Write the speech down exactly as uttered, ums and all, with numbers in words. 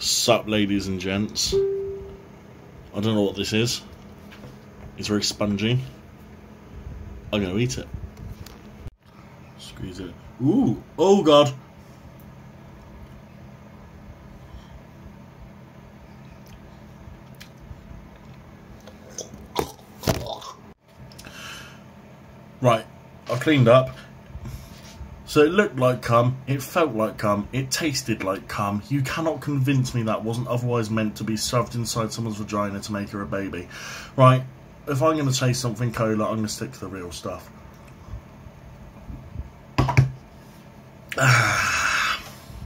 Sup, ladies and gents. I don't know what this is. It's very spongy. I'm gonna eat it. Squeeze it. Ooh! Oh god! Right, I've cleaned up. So it looked like cum, it felt like cum, it tasted like cum. You cannot convince me that wasn't otherwise meant to be shoved inside someone's vagina to make her a baby. Right, if I'm going to taste something cola, I'm going to stick to the real stuff.